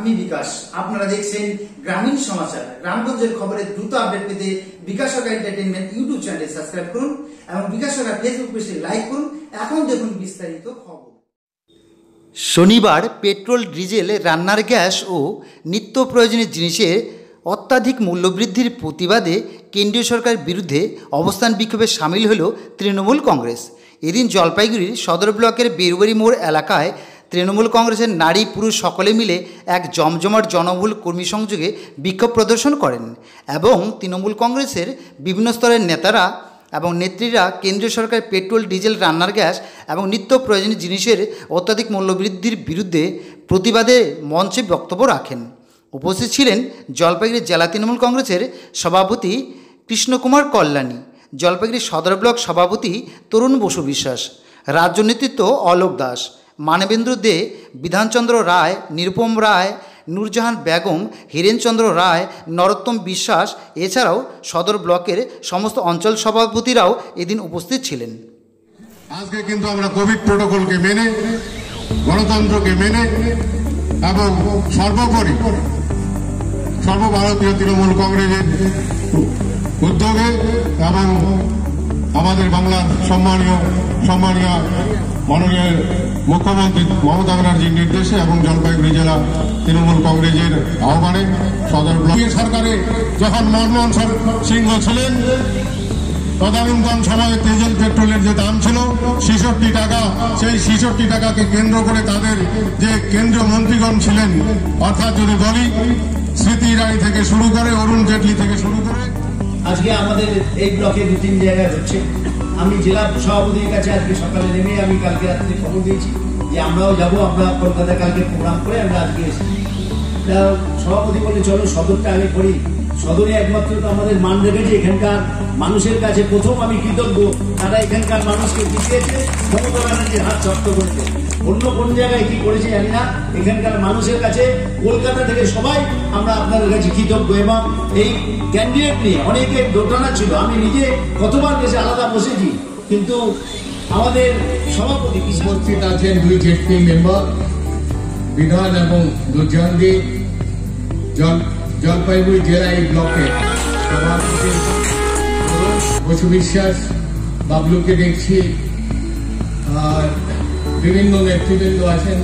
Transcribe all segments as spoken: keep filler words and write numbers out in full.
আমি বিকাশ, আপনারা দেখছেন গ্রামীণ সমাচার। গ্রামগঞ্জের খবরের দ্রুত আপডেট পেতে Bikash Sarkar entertainment YouTube channel subscribe করুন এবং বিকাশ সরকার ফেসবুক পেজে লাইক করুন। এখন দেখুন বিস্তারিত খবর। শনিবার পেট্রোল, ডিজেল, রান্নার গ্যাস ও নিত্য প্রয়োজনীয় জিনিসের অত্যাধিক মূল্যবৃদ্ধির প্রতিবাদে কেন্দ্রীয় সরকারের বিরুদ্ধে অবস্থান বিক্ষোভে সামিল হল তৃণমূল কংগ্রেস। এদিন জলপাইগুড়ির সদর ব্লকের বেরুবাড়ি মোড় এলাকায় তৃণমূল কংগ্রেসের নারী পুরুষ সকলে মিলে এক জমজমাট জনবহুল কর্মী সংযোগে বিক্ষোভ প্রদর্শন করেন এবং তৃণমূল কংগ্রেসের বিভিন্ন স্তরের নেতারা এবং নেত্রীরা কেন্দ্রীয় সরকারের পেট্রোল, ডিজেল, রান্নার গ্যাস এবং নিত্য প্রয়োজনীয় জিনিসের অত্যাধিক মূল্যবৃদ্ধির বিরুদ্ধে প্রতিবাদে মঞ্চে বক্তব্য রাখেন। উপস্থিত ছিলেন জলপাইগুড়ি জেলা তৃণমূল কংগ্রেসের সভাপতি কৃষ্ণকুমার কল্যাণী, জলপাইগুড়ি সদর ব্লক সভাপতি তরুণ বসু বিশ্বাস, রাজ্য নেতৃত্ব অলোক দাস, মানবেন্দ্র দে, বিধানচন্দ্র রায়, নিরুপম রায়, নূরজাহান বেগম, হীরেনচন্দ্র রায়, নরোত্তম বিশ্বাস, এছাড়াও সদর ব্লকের সমস্ত অঞ্চল সভাপতিরাও এদিন উপস্থিত ছিলেন। আজকে কিন্তু আমরা কোভিড প্রোটোকলকে মেনে, গণতন্ত্রকে মেনে এবং সর্বোপরি সর্বভারতীয় তৃণমূল কংগ্রেসের উদ্যোগে এবং আমাদের বাংলার সম্মানীয় সম্মানীয় মাননীয় মুখ্যমন্ত্রী মমতা ব্যানার্জির নির্দেশে এবং জলপাইগুড়ি জেলা তৃণমূল কংগ্রেসের আহ্বানে সদর ব্লক সরকারে যখন মনমোহন সিংহ ছিলেন, তদানীন্তন সময়ে ডিজেল পেট্রোলের যে দাম ছিল ছেষট্টি টাকা, সেই ছেষট্টি টাকাকে কেন্দ্র করে তাদের যে কেন্দ্রীয় মন্ত্রীগণ ছিলেন, অর্থাৎ যদি বলি স্মৃতি ইরানি থেকে শুরু করে অরুণ জেটলি থেকে শুরু করে আজকে আমাদের এই ব্লকে দু তিন জায়গায় হচ্ছে। আমি জেলা সভাপতির কাছে আজকে সকালে নেমে আমি কালকে রাত্রে খবর দিয়েছি যে আমরাও যাবো, আমরা কলকাতায় কালকে প্রোগ্রাম করে আমরা আজকে এসেছি। সভাপতি বলে চলো সদরটা আগে করি। সদরে একমাত্র তো আমাদের মান রেখেছে এখানকার মানুষের কাছে। প্রথম আমি কৃতজ্ঞ, তারা এখানকার মানুষকে জিতিয়েছে মমতা ব্যানার্জির হাত শক্ত করতে। অন্য কোন জায়গায় কি করেছে জানি না, এখানকার মানুষের কাছে কলকাতা থেকে সবাই আমরা আপনাদের কাছে কৃতজ্ঞ। এবং এই ক্যান্ডিডেট নিয়ে অনেকে দোটানা ছিল, আমি নিজে কতবার দেশে আলাদা বসেছি, কিন্তু আমাদের সভাপতি উপস্থিত আছেন দুই জেডপি মেম্বার বিধান এবং দুর্জনদি, জলপাইগুড়ি জেলা এই ব্লকে সভাপতি বসু বিশ্বাস, বাবলুকে দেখছি, আর বিভিন্ন নেতৃবৃন্দ আছেন।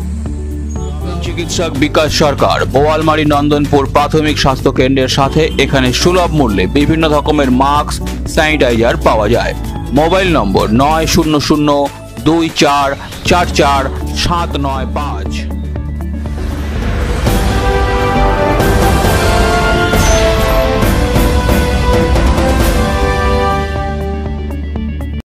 চিকিৎসক বিকাশ সরকার বোয়ালমারি নন্দনপুর প্রাথমিক স্বাস্থ্য কেন্দ্রের সাথে এখানে সুলভ মূল্যে বিভিন্ন রকমের মাস্ক, স্যানিটাইজার পাওয়া যায়। মোবাইল নম্বর নয় শূন্য শূন্য দুই চার চার চার সাত নয় পাঁচ।